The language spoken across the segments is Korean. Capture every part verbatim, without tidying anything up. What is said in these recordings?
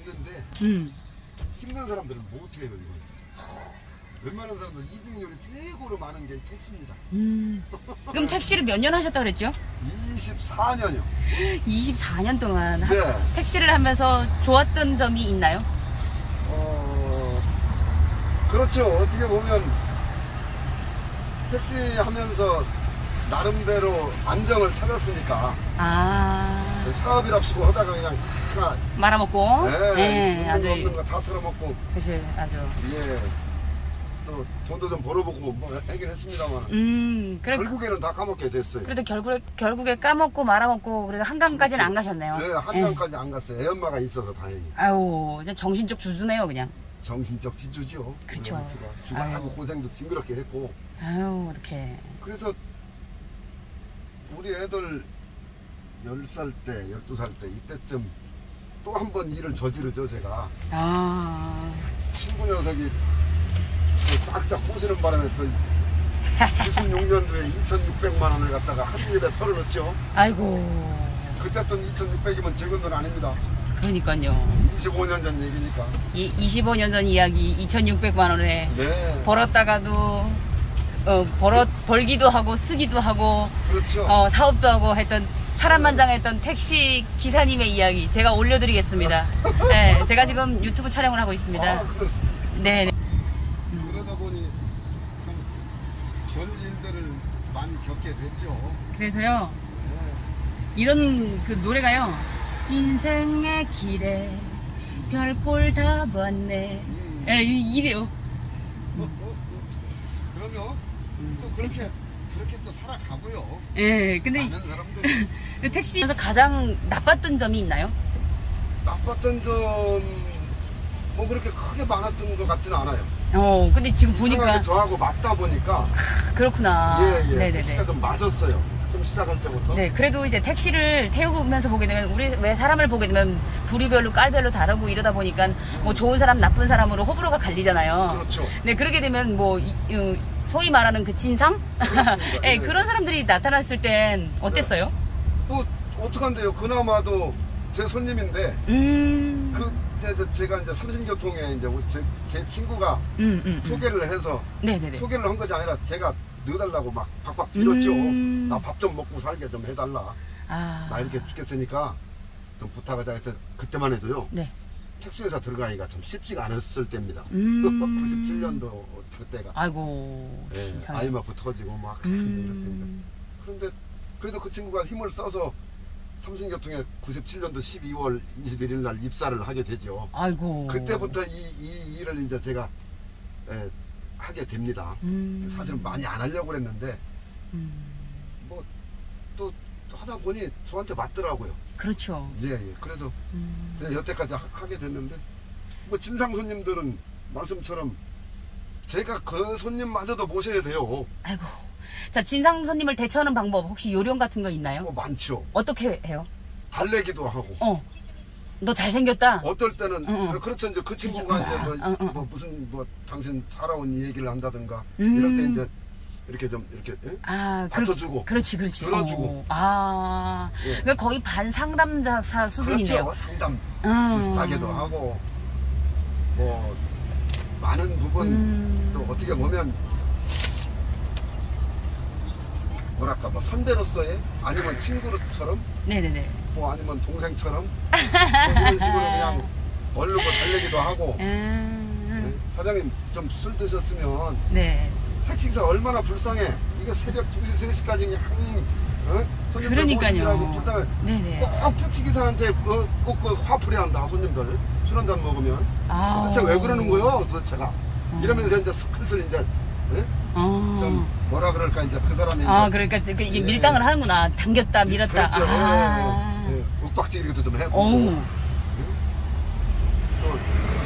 있는데 음. 힘든 사람들은 못해요 이건. 웬만한 사람들 이직률이 최고로 많은 게 택시입니다. 음. 그럼 택시를 몇 년 하셨다 그랬죠? 이십사 년이요. 이십사 년 동안 하, 네. 택시를 하면서 좋았던 점이 있나요? 어, 그렇죠. 어떻게 보면 택시 하면서 나름대로 안정을 찾았으니까. 아. 사업이랍시고 하다가 그냥 다 말아먹고. 네, 네, 있는 아주. 거 없는 거 다 털어먹고. 그치, 아주. 예. 또 돈도 좀 벌어보고 뭐 하긴 했습니다만. 음, 그래. 결국에는 다 까먹게 됐어요. 그래도 결국에, 결국에 까먹고 말아먹고, 그래도 한강까지는 안 가셨네요. 네, 한강까지 안 갔어요. 애 엄마가 있어서 다행히. 아유, 그냥 정신적 주주네요, 그냥. 정신적 지주죠. 그렇죠. 주말하고 고생도 징그럽게 했고. 아유, 어떡해. 그래서 우리 애들 열 살 때, 열두 살 때 이때쯤 또 한 번 일을 저지르죠, 제가. 아. 친구 녀석이 싹싹 꼬시는 바람에 또 구십육 년도에 이천육백만 원을 갖다가 한 입에 털어놓죠. 아이고. 그때 돈 이천육백이면 적은 돈 아닙니다. 그러니까요. 이십오 년 전 얘기니까. 이, 이십오 년 전 이야기 이천육백만 원에 네. 벌었다가도 어, 벌어, 벌기도 하고 쓰기도 하고 그렇죠. 어, 사업도 하고 했던 파란만장했던 택시 기사님의 이야기 제가 올려드리겠습니다. 네, 제가 지금 유튜브 촬영을 하고 있습니다. 아, 그렇습니다. 네. 네. 그러다 보니 참 별 일들을 많이 겪게 됐죠. 그래서요. 네. 이런 그 노래가요. 인생의 길에 별꼴 다 봤네. 음. 예, 이- 이래요. 어, 어, 어. 그러면 또 그렇게 그렇게 또 살아가고요. 예, 근데 많은 사람들이 택시에서 가장 나빴던 점이 있나요? 나빴던 점 뭐 그렇게 크게 많았던 것 같지는 않아요. 어, 근데 지금 보니까 이상하게 저하고 맞다 보니까 그렇구나. 예, 예. 네네네. 택시가 좀 맞았어요. 좀 시작할 때부터. 네, 그래도 이제 택시를 태우면서 보게 되면 우리 왜 사람을 보게 되면 부류별로 깔별로 다르고 이러다 보니까 뭐 좋은 사람 나쁜 사람으로 호불호가 갈리잖아요. 그렇죠. 네, 그렇게 되면 뭐 이, 어, 소위 말하는 그 진상? 그렇습니다. 네, 예. 그런 사람들이 나타났을 땐 어땠어요? 뭐 어떡한데요. 그나마도 제 손님인데 음. 그 이제 제가 이제 삼신교통에 이제 제, 제 친구가 음, 음, 음. 소개를 해서 네네네. 소개를 한 것이 아니라 제가 넣어달라고 막 박박 빌었죠. 음. 나 밥 좀 먹고 살게 좀 해달라. 아. 나 이렇게 죽겠으니까 좀 부탁하자 해서 그때만 해도요. 네. 택시회사 들어가기가 좀 쉽지가 않았을 때입니다. 음. 구십칠 년도 그때가. 아이고. 예, 세상에. 아이엠에프 터지고 막 이럴 때니까. 음. 그런데 그래도 그 친구가 힘을 써서 삼신교통에 구십칠 년도 십이월 이십일일 날 입사를 하게 되죠. 아이고. 그때부터 이, 이 일을 이제 제가 예, 하게 됩니다. 음. 사실은 많이 안 하려고 그랬는데 음. 뭐 또 하다 보니 저한테 맞더라고요. 그렇죠. 예, 예. 그래서 음. 그냥 여태까지 하, 하게 됐는데 뭐 진상 손님들은 말씀처럼 제가 그 손님마저도 모셔야 돼요. 아이고. 자, 진상 손님을 대처하는 방법 혹시 요령 같은 거 있나요? 뭐 많죠. 어떻게 해요? 달래기도 하고. 어. 너 잘생겼다. 어떨 때는 응, 응. 그렇죠. 이제 그 친구가 그렇죠. 이제 뭐, 응, 응. 뭐 무슨 뭐 당신 살아온 얘기를 한다든가 음. 이럴 때 이제 이렇게 좀 이렇게 예? 아, 받쳐주고. 그, 그렇지, 그렇지. 들어주고. 어. 아, 예. 그러니까 거의 반상담자 수준이네요. 그렇죠. 상담 음. 비슷하게도 하고 뭐 많은 부분 음. 또 어떻게 보면 뭐랄까 뭐 선배로서의 아니면 친구처럼 네네네. 뭐 아니면 동생처럼 뭐 이런 식으로 그냥 얼르고 달래기도 하고 음. 예? 사장님 좀 술 드셨으면 네. 택시기사 얼마나 불쌍해. 이게 새벽 두 시, 세 시까지 그냥 어? 손님들 그러니까요. 모시느라고 불쌍해. 네네. 꼭 택시기사한테 어, 꼭 그 화풀이 한다. 손님들 술 한잔 먹으면 아. 도대체 왜 그러는 거예요? 도대체가 이러면서 이제 슬슬 이제 예? 어. 좀 뭐라 그럴까 이제 그 사람이 아, 이제 그러니까 이게 예. 밀당을 하는구나. 당겼다, 밀었다. 그렇죠. 아. 예, 예, 예. 윽박지르기도 좀 해보고 어우. 또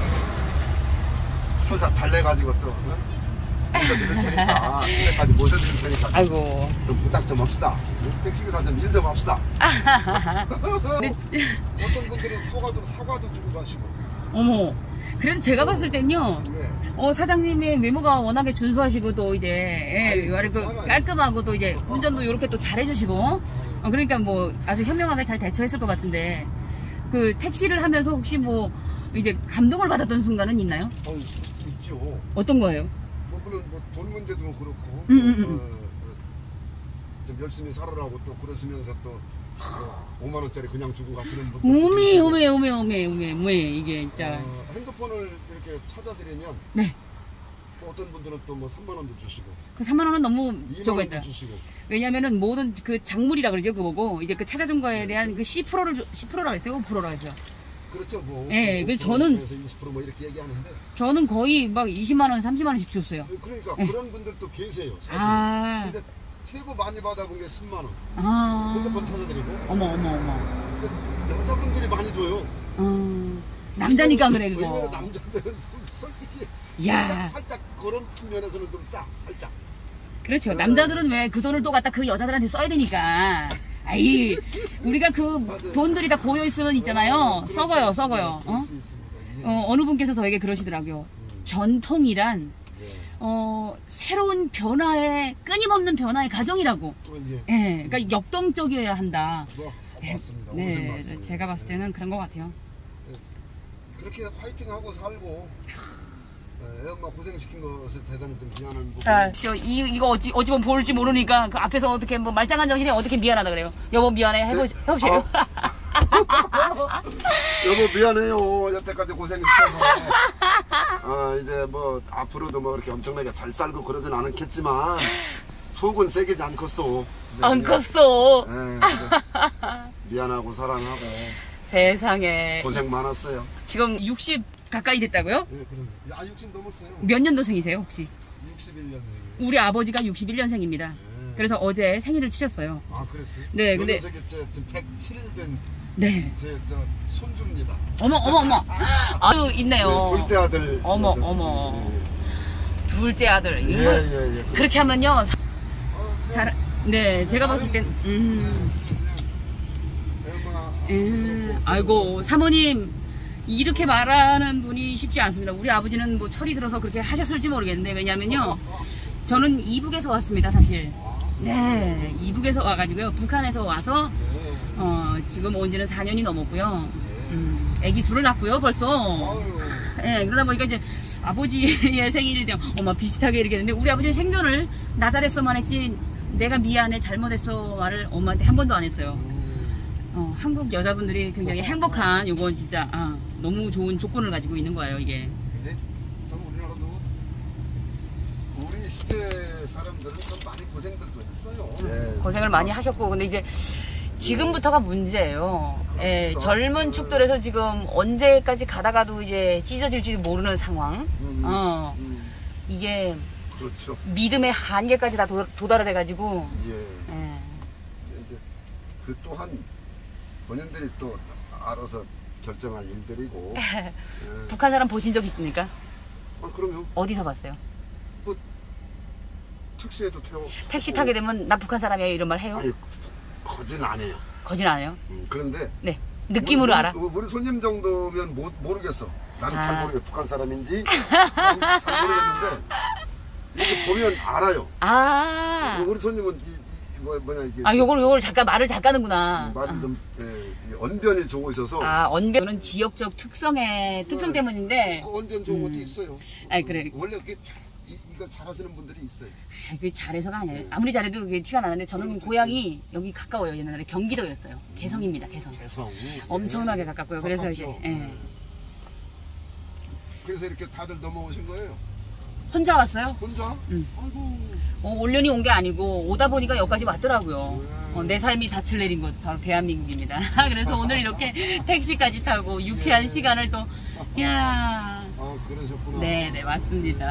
살짝 달래가지고 또 어? 모셔드릴 테니까 집에까지 모셔드릴 테니까 아이고. 좀 부탁 좀 합시다. 택시기사 좀 일 좀 합시다. 네. 어떤 분들은 사과도 사과도 주고 가시고. 어머. 그래서 제가 봤을 땐요. 네. 어, 사장님의 외모가 워낙에 준수하시고 또 이제 예, 아니, 말이 그 사람이- 깔끔하고 또 이제 운전도 이렇게 또 잘해주시고 어, 그러니까 뭐 아주 현명하게 잘 대처했을 것 같은데 그 택시를 하면서 혹시 뭐 이제 감동을 받았던 순간은 있나요? 어, 있죠. 어떤 거예요? 뭐 물론 뭐 돈 문제도 그렇고 음, 음, 음. 어, 어, 좀 열심히 살아라고 또 그러시면서 또 어, 오만 원짜리 그냥 주고 가시는 분들 오메 오메 오메 오메 오메 오메 이게 진짜. 어, 핸드폰을 이렇게 찾아드리면 네. 또 어떤 분들은 또 뭐 삼만 원도 주시고 그 삼만 원은 너무 이만 저거 원도 했다. 주시고 왜냐면은 모든 그 작물이라 그러죠 그거 보고 이제 그 찾아준 거에 대한 그 십 퍼센트를 십 퍼센트라 했어요 오 퍼센트라 했죠. 그렇죠. 뭐 예, 오 그 퍼센트 저는- 에서 이십 퍼센트 뭐 이렇게 얘기하는데 저는 거의 막 이십만 원, 삼십만 원씩 줬어요. 그러니까 예. 그런 분들도 계세요. 사실. 아, 근데 최고 많이 받아본 게 십만 원. 아, 핸드폰 찾아드리고 어머 어머 어머. 그 여자분들이 많이 줘요. 음, 남자니까 그래 의외로 그거. 남자들은 솔직히 야. 살짝, 살짝 그런 면에서는 좀 짜, 살짝. 그렇죠. 남자들은 왜 그 돈을 또 갖다 그 여자들한테 써야 되니까. 아이, 우리가 그 맞아요. 돈들이 다 고여 있으면 있잖아요. 어, 그럴 수 썩어요, 있습니다. 썩어요. 그럴 어? 수 있습니다. 예. 어, 어느 분께서 저에게 그러시더라고요. 음, 전통이란 예. 어, 새로운 변화의 끊임없는 변화의 과정이라고. 또 예. 예, 그러니까 역동적이어야 한다. 뭐, 맞습니다. 네, 무슨 말씀이에요. 제가 봤을 예. 때는 그런 것 같아요. 그렇게 화이팅하고 살고 예, 애 엄마 고생시킨 것을 대단히 좀 미안한 부분. 자, 저 이, 이거 어찌, 어찌 보면 볼지 모르니까 그 앞에서 어떻게 뭐 말짱한 정신이 어떻게 미안하다 그래요. 여보 미안해 해보, 제- 해보세요. 여보 미안해요. 여태까지 고생시켜서. 아 이제 뭐 앞으로도 뭐 그렇게 엄청나게 잘 살고 그러진 않겠지만 속은 새기지 않겠어. 이제 안 그냥, 컸어. 예, 이제 미안하고 사랑하고 세상에. 고생 많았어요. 지금 육십 가까이 됐다고요? 예, 그럼 아 육십 넘었어요. 몇 년도생이세요 혹시? 육십일 년생이에요. 우리 아버지가 육십일 년생입니다. 예. 그래서 어제 생일을 치셨어요. 아 그랬어요? 네, 근데- 녀석이 저, 지금 백칠 일 된 네. 제 저 손주입니다. 어머 어머 어머. 아유 있네요. 네, 둘째 아들. 어머, 녀석. 어머. 둘째 아들. 예, 이거 예, 예. 예. 그렇게 하면요. 사, 어, 사, 네, 제가 봤을 땐 음. 음, 아이고 사모님 이렇게 말하는 분이 쉽지 않습니다. 우리 아버지는 뭐 철이 들어서 그렇게 하셨을지 모르겠는데 왜냐면요 저는 이북에서 왔습니다 사실. 네, 이북에서 와가지고요 북한에서 와서 어, 지금 온 지는 사 년이 넘었고요. 음, 애기 둘을 낳고요 벌써. 예, 그러다 보니까 이제 아버지의 생일이 되면 엄마 비슷하게 이렇게 했는데 우리 아버지는 생전을 나 잘했어만 했지 내가 미안해 잘못했어 말을 엄마한테 한 번도 안 했어요. 어, 한국 여자분들이 굉장히 행복한 요건 진짜 아, 너무 좋은 조건을 가지고 있는 거예요 이게. 근데 참 우리나라도 우리 시대 사람들은 좀 많이 고생들도 했어요. 예. 고생을 많이 하셨고 근데 이제 지금부터가 문제예요. 예, 그렇습니다. 젊은 축들에서 지금 언제까지 가다가도 이제 찢어질지도 모르는 상황. 음, 어, 음, 이게 그렇죠. 믿음의 한계까지 다 도, 도달을 해가지고. 예. 예. 이제 그 또한 본인들이 또 알아서 결정할 일들이고. 예. 북한 사람 보신 적 있습니까? 아 그럼요. 어디서 봤어요? 택시에도 태워. 택시 타게 되면 나 북한 사람이에요 이런 말 해요? 아니 거진 안 해요. 거짓 안 해요? 음, 그런데 네. 느낌으로 우리, 알아. 우리, 우리 손님 정도면 모, 모르겠어. 나는 잘 아. 모르겠어. 북한 사람인지 나는 잘 모르겠는데 이렇게 보면 알아요. 아. 우리 손님은 이, 이 뭐, 뭐냐 이게 아, 요걸, 요걸 잠깐 말을 잘 까는구나. 말이 좀 예, 이 언변이 좋으셔서 아, 언변은 지역적 특성의, 특성 네. 때문인데. 그 언변 좋은 것도 음. 있어요. 아이, 그래. 원래 그게 잘, 이, 이걸 잘하시는 분들이 있어요. 아, 그게 잘해서가 아니에요. 아무리 잘해도 그게 티가 나는데 저는 고향이 여기 가까워요. 옛날에 경기도였어요. 개성입니다, 개성. 개성 엄청나게 예. 가깝고요. 그래서 이제, 가깝죠. 예. 그래서 이렇게 다들 넘어오신 거예요. 혼자 왔어요? 혼자? 응. 아이고. 어, 올연히 온 게 아니고 오다 보니까 여기까지 왔더라고요. 음. 어, 내 삶이 닻을 내린 곳 바로 대한민국입니다. 그래서 오늘 이렇게 택시까지 타고 유쾌한 예. 시간을 또, 야, 아 그러셨구나. 네, 네 맞습니다.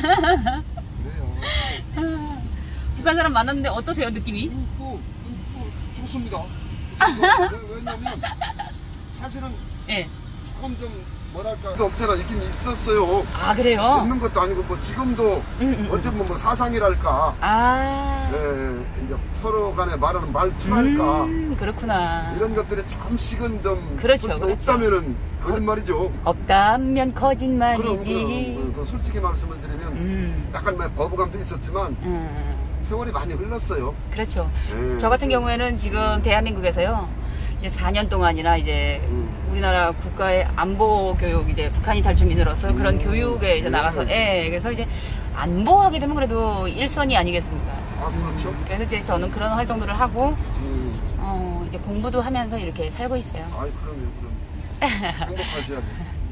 그래요. 북한 사람 만났는데 어떠세요 느낌이? 또, 또 좋습니다. 왜- 왜냐면 사실은 예. 조금 좀 뭐랄까 없잖아 있긴 있었어요. 아 그래요? 없는 것도 아니고 뭐 지금도 음, 음, 음. 어쩌면 뭐 사상이랄까. 아, 예, 이제 서로 간에 말하는 말투랄까. 음, 그렇구나. 이런 것들이 조금씩은 좀 그렇죠, 솔직히 그렇죠. 없다면은 거짓말이죠. 없다면 그럼, 거짓말이지. 그럼, 그 솔직히 말씀을 드리면 음, 약간 뭐 거부감도 있었지만 음, 세월이 많이 흘렀어요. 그렇죠. 예. 저 같은 경우에는 지금 대한민국에서요 이제 사 년 동안이나 이제 음. 우리나라 국가의 안보 교육, 이제 북한이 탈주민으로서 음. 그런 교육에 이제 예. 나가서, 예, 그래서 이제 안보하게 되면 그래도 일선이 아니겠습니까? 아, 그렇죠. 그래서 이제 저는 그런 활동들을 하고, 음. 어, 이제 공부도 하면서 이렇게 살고 있어요. 아이, 그럼요, 그럼. 행복하셔야지.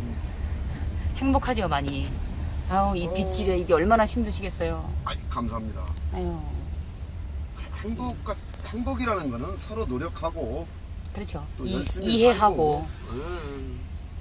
행복하죠, 많이. 아우, 이 빗길에 이게 얼마나 힘드시겠어요. 아이, 감사합니다. 아유, 행복, 행복이라는 거는 서로 노력하고, 그렇죠. 또 이, 열심히 이해하고. 살고. 음.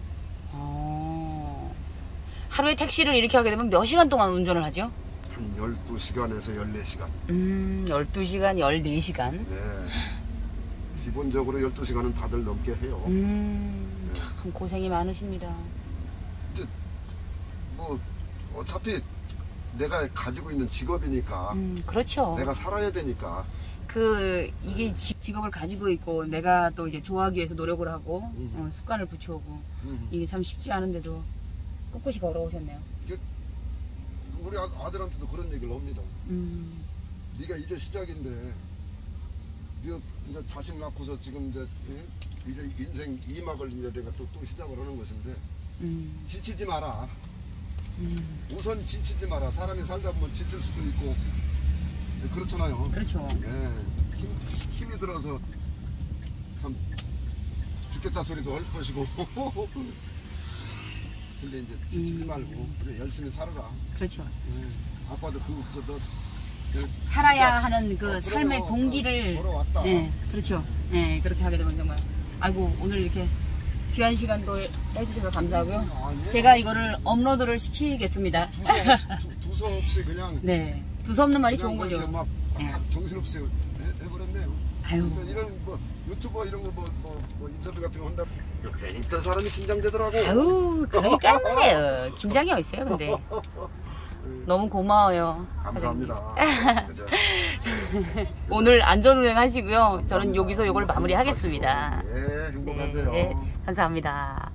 어, 하루에 택시를 이렇게 하게 되면 몇 시간 동안 운전을 하죠? 한 열두 시간에서 열네 시간. 음, 열두 시간, 열네 시간. 네. 기본적으로 열두 시간은 다들 넘게 해요. 음, 네. 참 고생이 많으십니다. 근데 뭐 어차피 내가 가지고 있는 직업이니까 음, 그렇죠. 내가 살아야 되니까. 그, 이게 직- 직업을 가지고 있고, 내가 또 이제 좋아하기 위해서 노력을 하고, 음. 어, 습관을 붙여오고, 음. 이게 참 쉽지 않은데도 꿋꿋이 걸어오셨네요. 이게 우리 아- 아들한테도 그런 얘기를 합니다. 음, 네가 이제 시작인데, 네가 이제 자식 낳고서 지금 이제 응? 이제 인생 이 막을 이제 내가 또, 또 시작을 하는 것인데 음, 지치지 마라. 음, 우선 지치지 마라. 사람이 살다 보면 지칠 수도 있고 그렇잖아요. 그렇죠. 예, 힘, 힘이 들어서 참 죽겠다 소리도 할 것이고 근데 이제 지치지 음. 말고 그래 열심히 살아라. 그렇죠. 예, 아빠도 그, 그, 너, 그 살아야 하는 그 어, 삶의 그래요. 동기를, 걸어왔다. 네, 그렇죠. 네, 그렇게 하게 되면 정말, 아이고, 오늘 이렇게 귀한 시간도 해주셔서 감사하고요. 아니에요. 제가 이거를 업로드를 시키겠습니다. 두서 없이, 두, 두서 없이 그냥 네, 두서없는 말이 그냥 좋은 뭐 이렇게 거죠. 막 네. 아, 정신없이 해, 해버렸네요. 아유. 이런, 이런 뭐 유튜버 이런 거 뭐 뭐 뭐 인터뷰 같은 거 한다. 괜히 있던 사람이 긴장되더라고. 아유, 그러니까요. 긴장이 어딨어요, 근데. 너무 고마워요. 감사합니다. 그죠? 오늘 안전운행 하시고요. 저는 여기서 이걸 마무리하겠습니다. 예, 행복하세요. 네, 감사합니다.